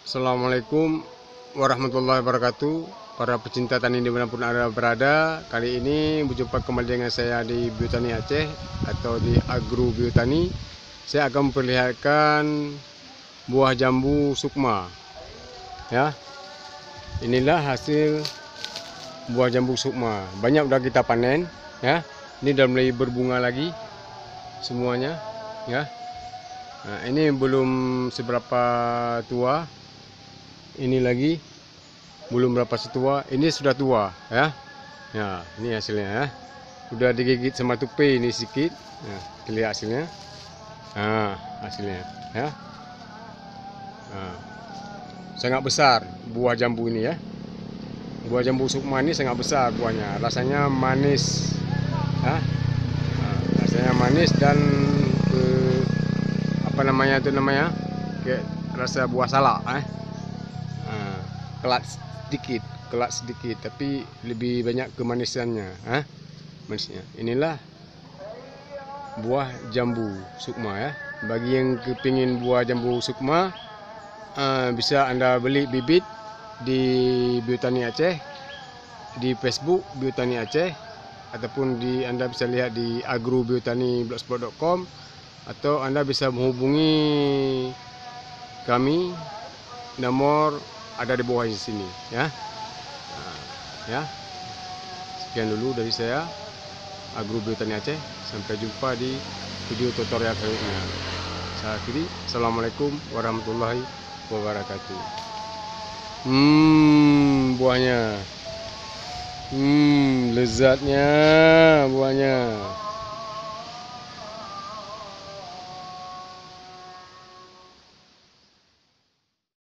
Assalamualaikum warahmatullahi wabarakatuh. Para pecinta tani dimanapun Anda berada, kali ini berjumpa kembali dengan saya di Biotani Aceh atau di Agro Biotani. Saya akan memperlihatkan buah jambu sukma. Ya, inilah hasil buah jambu sukma. Banyak udah kita panen. Ya, ini udah mulai berbunga lagi semuanya. Ya, nah, ini belum seberapa tua. Ini lagi belum berapa setua, ini sudah tua ya. Ya, ini hasilnya ya. Udah digigit sama tupai ini sedikit. Nah, lihat hasilnya. Nah, hasilnya ya. Nah, sangat besar buah jambu ini ya. Buah jambu sukma ini sangat besar buahnya. Rasanya manis ya. Nah, rasanya manis dan apa namanya itu namanya? Kayak rasa buah salak kelat sedikit tapi lebih banyak kemanisannya manisnya. Inilah buah jambu sukma ya. Bagi yang kepingin buah jambu sukma, bisa Anda beli bibit di Biotani Aceh, di Facebook Biotani Aceh, ataupun Anda bisa lihat di agrobiotani.blogspot.com, atau Anda bisa menghubungi kami, nomor ada di bawah sini ya. Ya, sekian dulu dari saya, Agro Biotani Aceh. Sampai jumpa di video tutorial selanjutnya. Saya akhiri. Assalamualaikum warahmatullahi wabarakatuh. Buahnya, lezatnya buahnya.